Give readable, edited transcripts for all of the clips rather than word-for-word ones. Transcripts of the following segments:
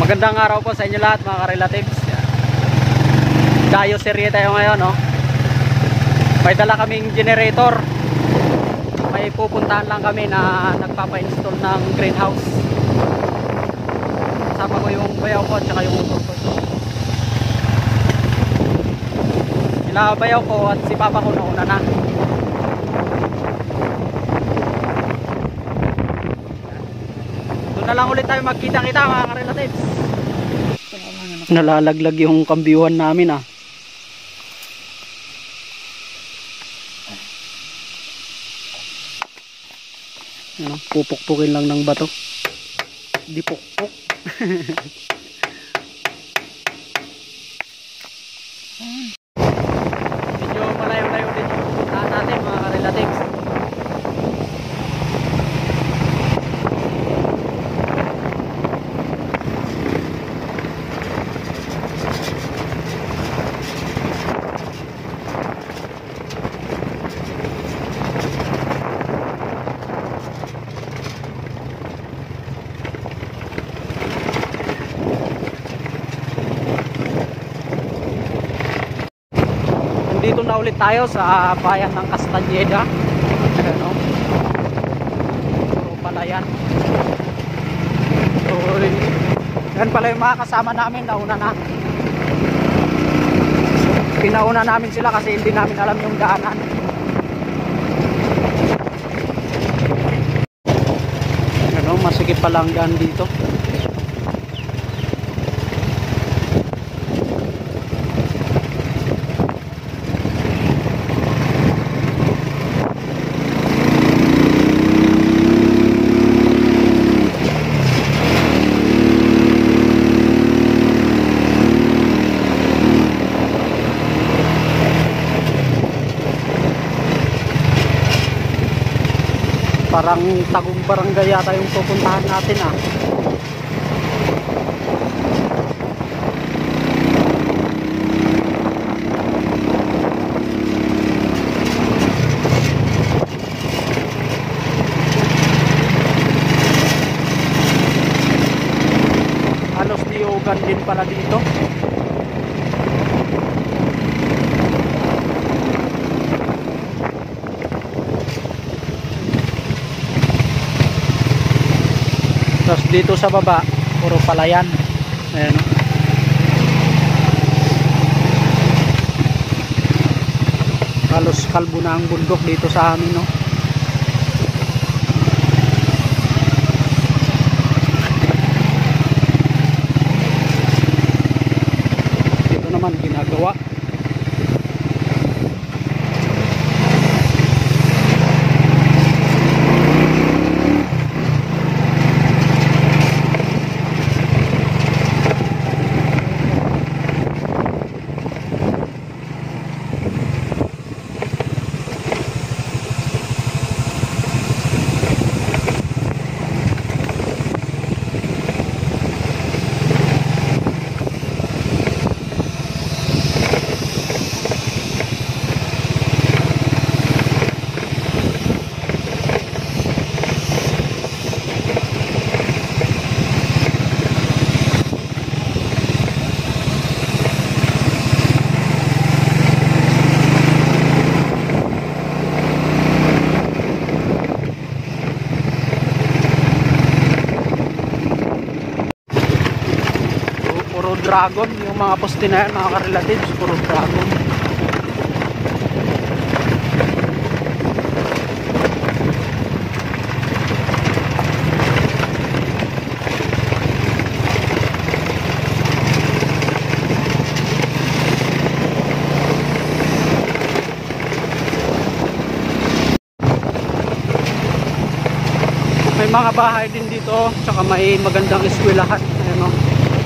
Magandang araw po sa inyo lahat mga ka-relatives. Dayo serye tayo ngayon, no? May dala kaming generator. May pupuntahan lang kami na nagpapa-install ng greenhouse. Kasama ko yung bayaw ko at saka yung motor ko. Sila bayaw ko at si papa ko nauna na. Doon na lang ulit tayo magkita-kita mga ka-relatives. Nalalaglag yung kambyuhan namin, ah. Ano, pupukpukin lang ng bato. Di pukpuk. Medyo malayo-layo din yung pupuntahan natin mga ka-relatives. Dito na ulit tayo sa bayan ng Castañeda. Ano? Puro pala yan. Uy. Yan pala yung mga kasama namin. Nauna na. Pinauna namin sila kasi hindi namin alam yung daanan. Ano? Masikip palang daan dito. Parang Tagum Barangay yata yung pupuntahan natin, ah. Halos niyugan din pala dito. Tapos dito sa baba, puro palayan. Ayan, no? Halos kalbo na ang bundok dito sa amin, no? Dito naman ginagawa. Dragon, yung mga poste na yan mga ka-relatives, puro dragon. May mga bahay din dito, tsaka may magandang eskwelahan. Ayan, no?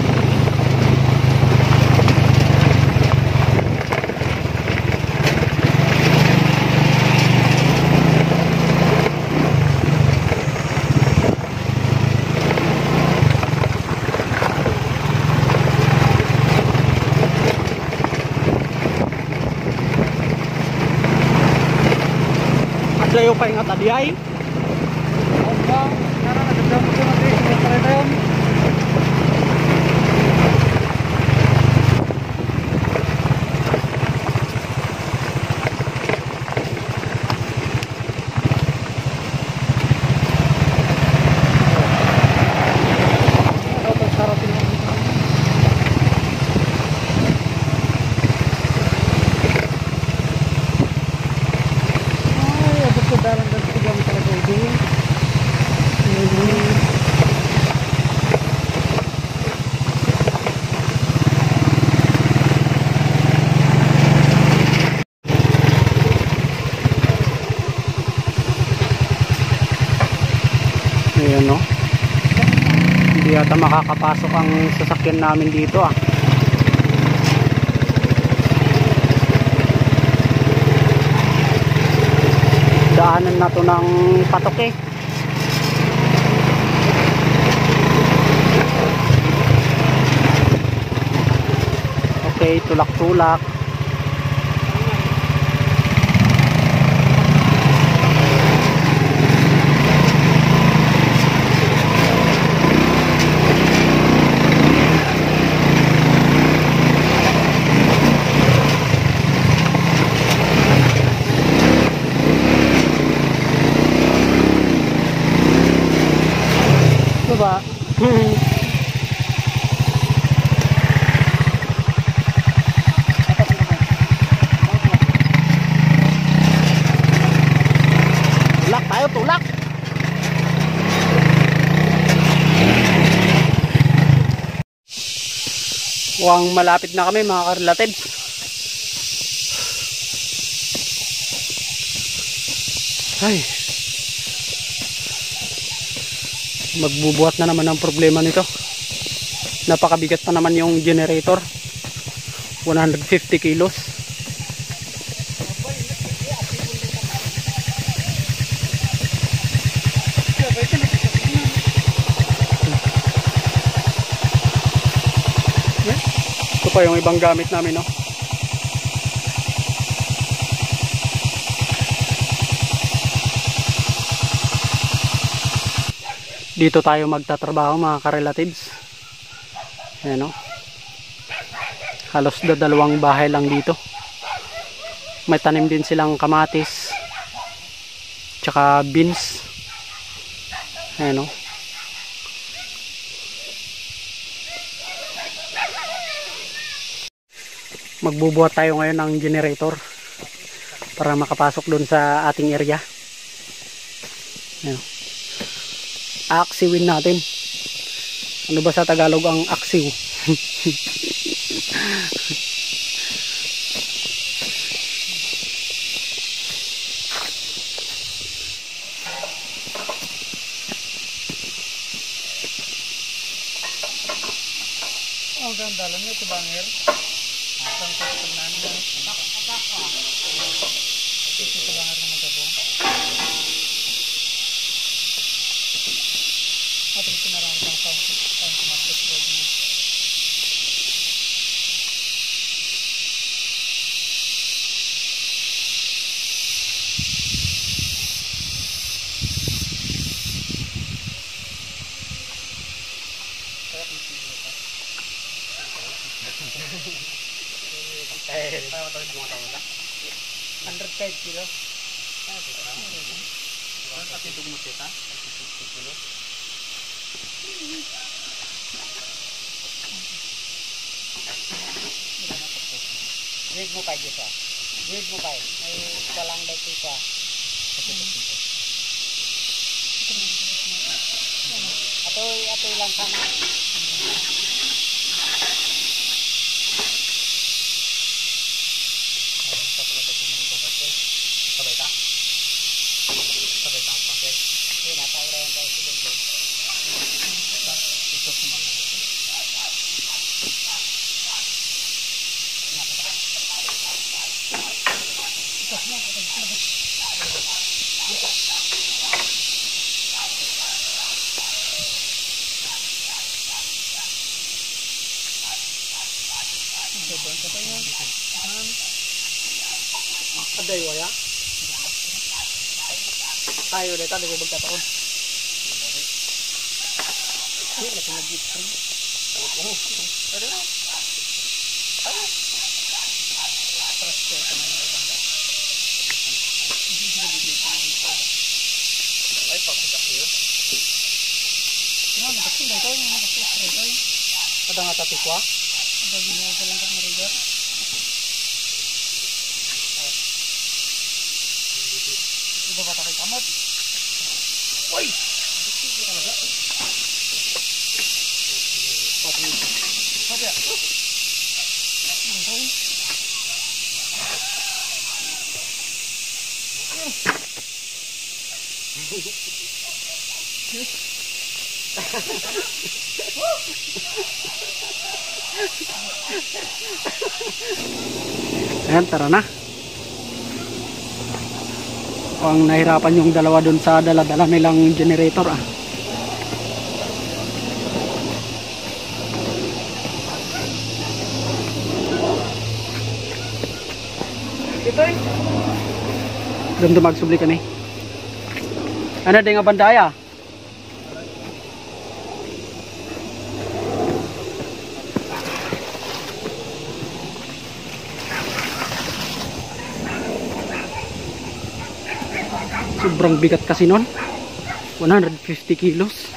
Dayo pa ingat tadi ay. Opa, karena ada berapa tuh nanti kereta. yata makakapasok ang sasakyan namin dito ah. Daanan na to ng patok eh. Okay, tulak-tulak. Diba? Tulak tayo, tulak. Huwag malapit na kami mga ka-relatives. Ay, magbubuhat na naman ang problema nito. Napakabigat pa naman yung generator, 150 kilos. Ito pa yung ibang gamit namin, no? Dito tayo magtatrabaho mga ka-relatives. Ayan o. Halos dalawang bahay lang dito. May tanim din silang kamatis. Tsaka beans. Ayan o. Magbubuhat tayo ngayon ng generator para makapasok doon sa ating area. Ayan o. Aksiwin natin. Ano ba sa Tagalog ang aksiw? Oh, ganda lang ito banger. Ang kapatid namin. Atak. Ito banger naman ito po. Ating pinarang ng sound market road niya. Kaya matawid mga taon na? 105 kilo. At yung tugmot kita? 50 kilo. Grade mo pa dito. Grade mo pa. May walang dito pa. Atoy lang sana. Aday waya. Tayo dito di magkataon. Ini na pinagit ko. Oh. Ada na. Ano? Trust ko sa mga banda. Ay pagkakak yo. Ano ba tingin tayo ng mga straight ay. Ada nga tapikwa. Ada ginawa ko lang kang river. Iba ba tayo kamot? Uy! Hindi talaga. Pati. Pati ya. Ayan, tara na. Ang nahirapan yung dalawa dun sa dala-dala nilang generator ah. Ito eh. Doon magsubli kami. Ano din nga bandaya? Sobrang bigat kasi nun. 150 kilos.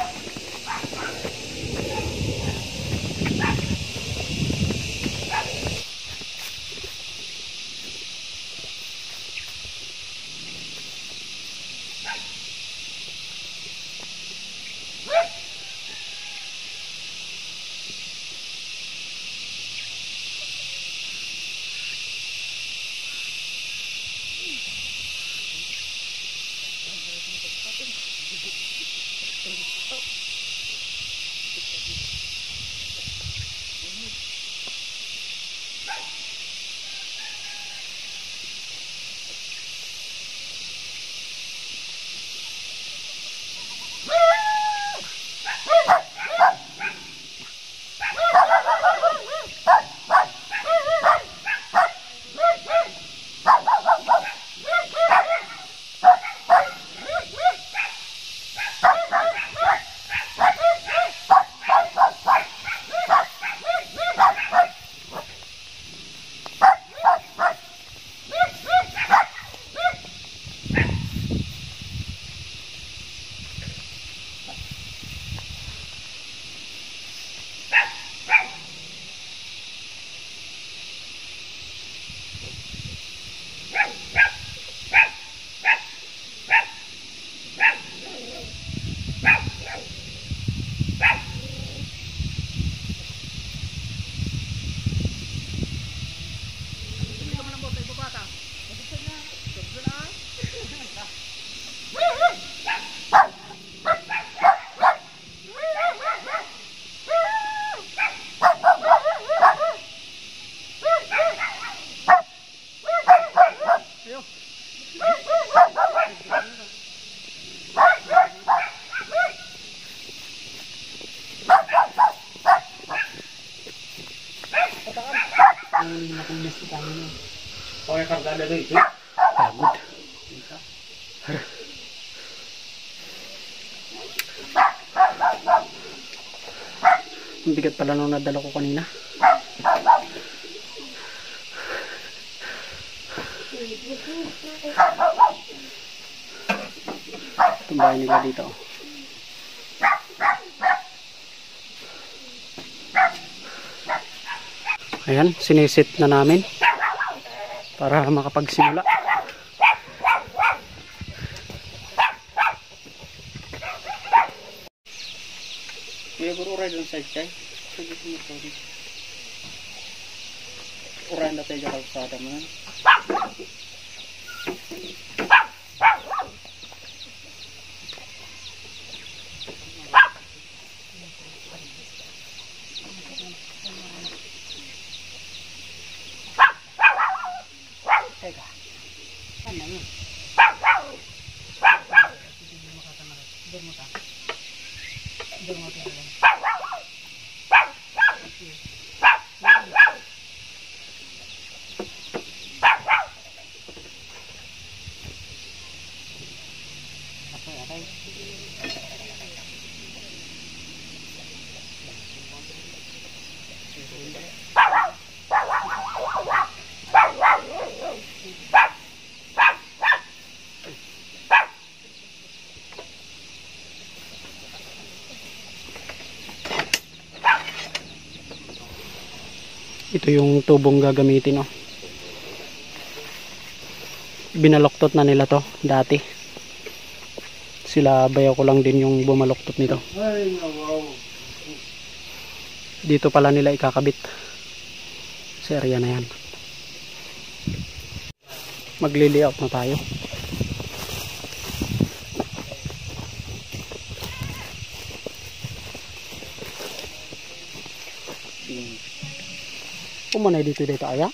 Okay, kargada doon ito. Pagod. Ang bigat pala nung nadala ko kanina. Itong bahay nila dito. Ayan, sinisit na namin para makapagsimula. Kaya uray doon sa chay. Uray na tayo kalsada mo. Ito yung tubong gagamitin, oh. Binaloktot na nila to dati. Sila bayaw ko lang din yung bumaloktot nito. Dito pala nila ikakabit sa area na yan. Magli-layout na tayo. Kumanay dito aya.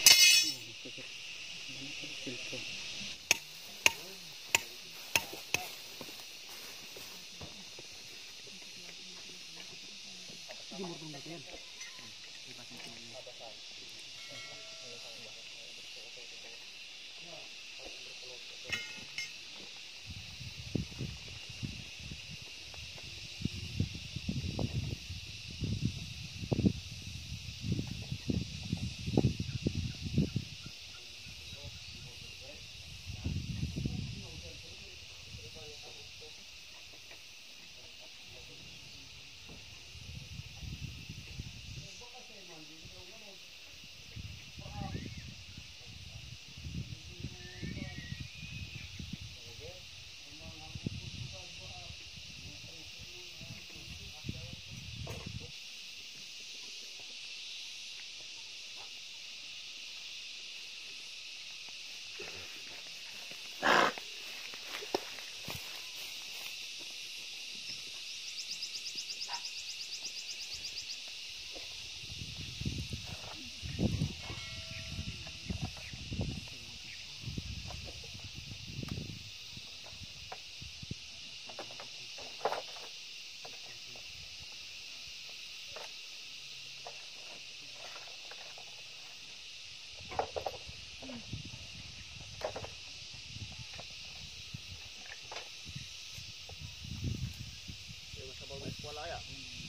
Wala ya.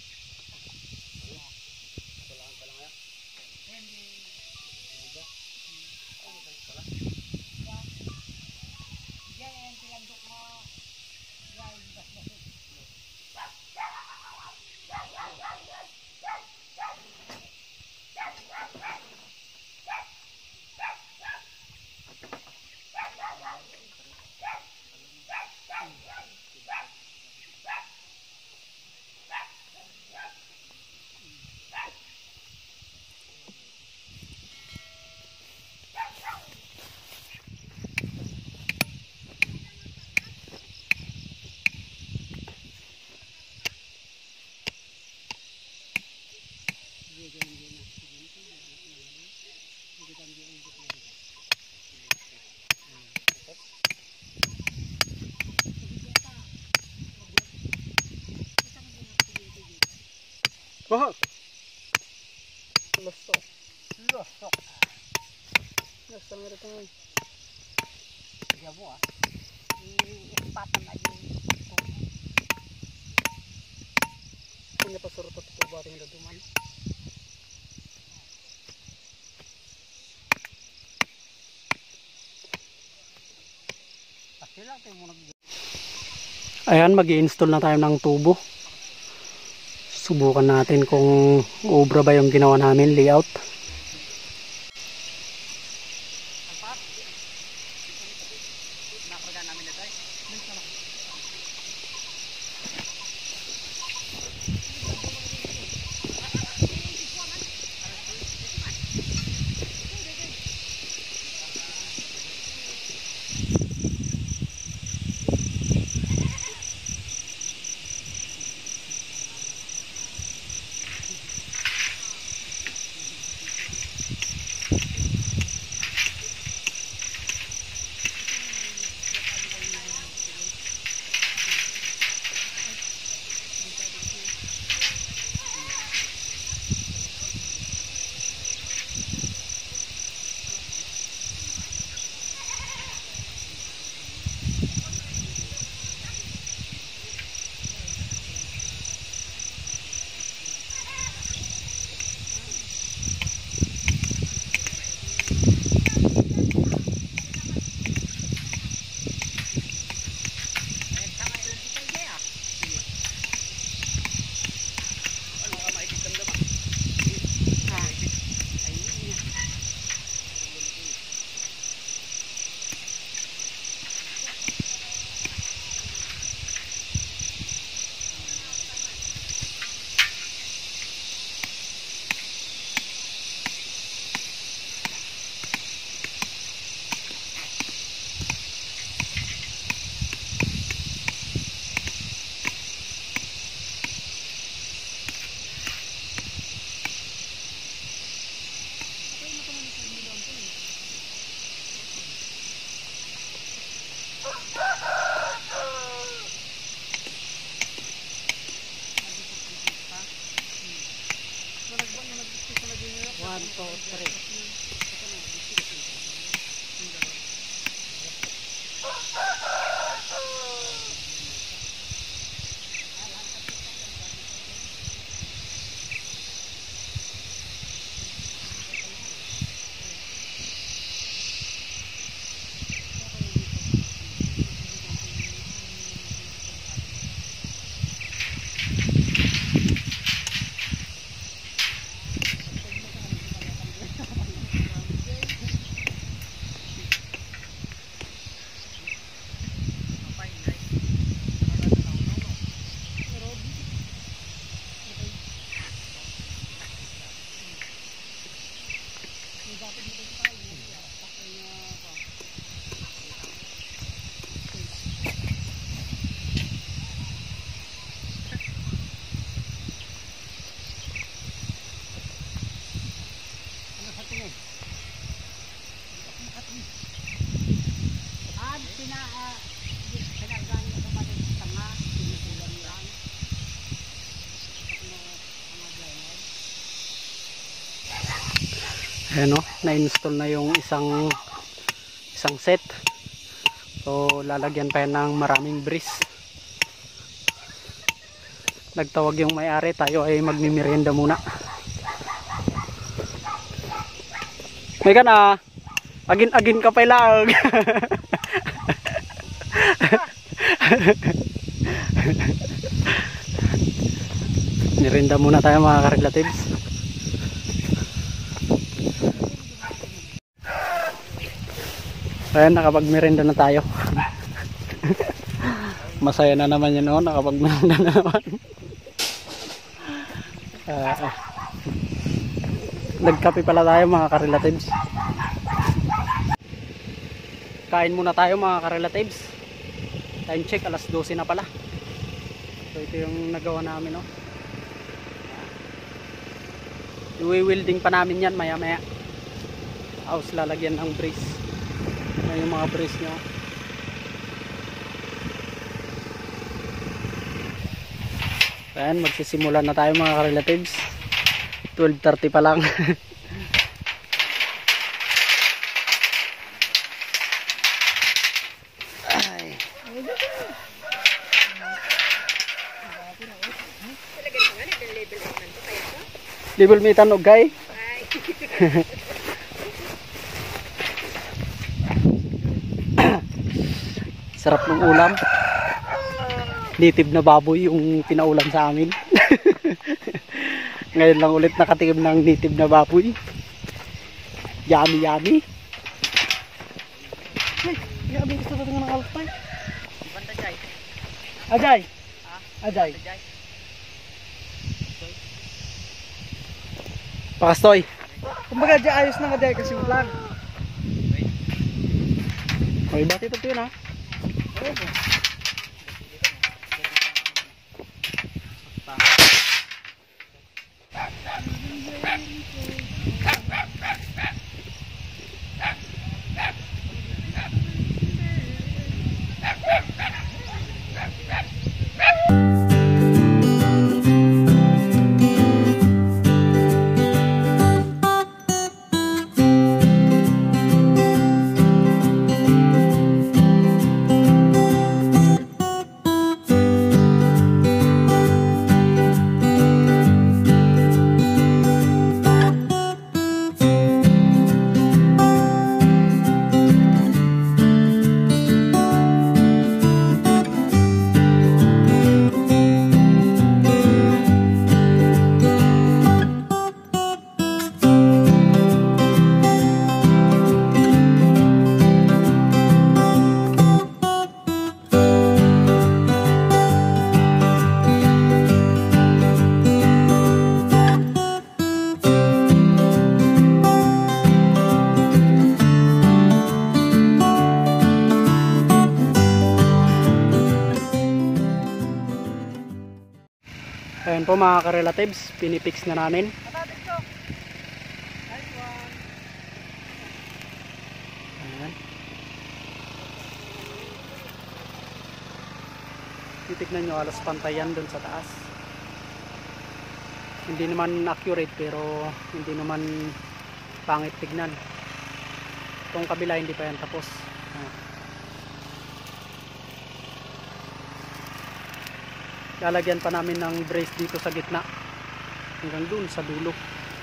Walaan pa lang ya. Wah. Losok. Losok. Losok nga ito. Diabo ah. Ipatan lagi. Punya pasurot at ito ba rin daduman. Ayan, mag-i-install na tayo ng tubo. Subukan natin kung obra ba yung ginawa namin layout. 1, 2, 3. Ayan o, na-install na yung isang set. So lalagyan pa yan ng maraming breeze. Nagtawag yung may-ari, tayo ay magmimerienda muna. May ka na, agin-agin ka pa lang. Merienda muna tayo mga ka-relatives. Ayan, nakapag-merienda na tayo. Masaya na naman yun, no? Nakapag-merienda na naman. Nagkape pala tayo mga ka-relatives. Kain muna tayo mga ka-relatives. Time check, alas 12 na pala. So ito yung nagawa namin, no? I-welding pa namin yan maya maya. House lalagyan ng brace. Ayan yung mga brace nyo. Ayan, magsisimula na tayo mga ka-relatives. 12:30 pa lang. Ay. Level metan og gay. Sarap ng ulam. Native na baboy yung pinaulam sa amin. Ngayon lang ulit nakatikim ng native na baboy. Yummy yummy. Ay, grabe gusto ko ng alpay. Banta jay. Ajay. Ha? Ajay. Pakastoy. Kumbaga dyan ayos na nga dyan kasi vlog. Okay, bati ito yun ha. Ayan po mga ka-relatives, pinipix na namin. Ayan. Titignan nyo, alas pantayan dun sa taas. Hindi naman accurate pero hindi naman pangit tignan. Itong kabila hindi pa yan tapos. Lalagyan pa namin ng brace dito sa gitna hanggang dun sa dulo.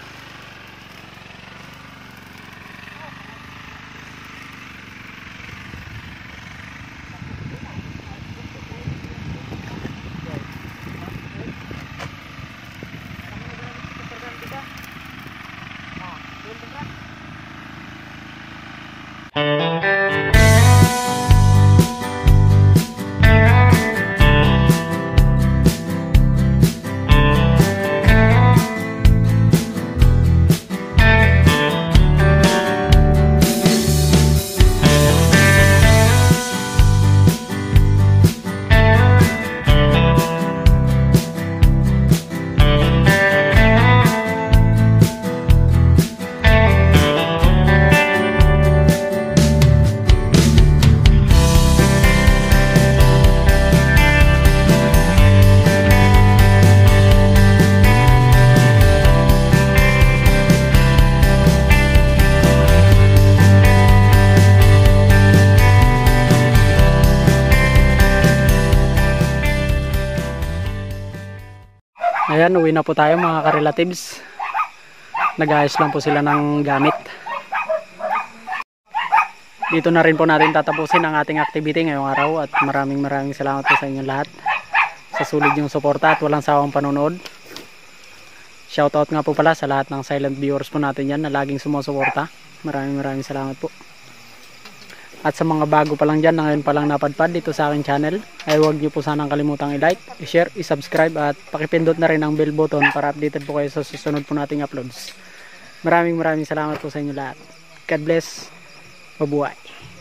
Ayan, uwi na po tayo mga ka-relatives. Nag-ayos lang po sila ng gamit. Dito na rin po natin tatapusin ang ating activity ngayong araw at maraming salamat po sa inyong lahat sa sulit yung suporta at walang sawang panonood. Shoutout nga po pala sa lahat ng silent viewers po natin yan na laging sumusuporta. Maraming salamat po. At sa mga bago pa lang dyan na ngayon pa lang napadpad dito sa aking channel, ay huwag nyo po sanang kalimutang i-like, i-share, i-subscribe at pakipindot na rin ang bell button para updated po kayo sa susunod po nating uploads. Maraming salamat po sa inyo lahat. God bless. Mabuhay.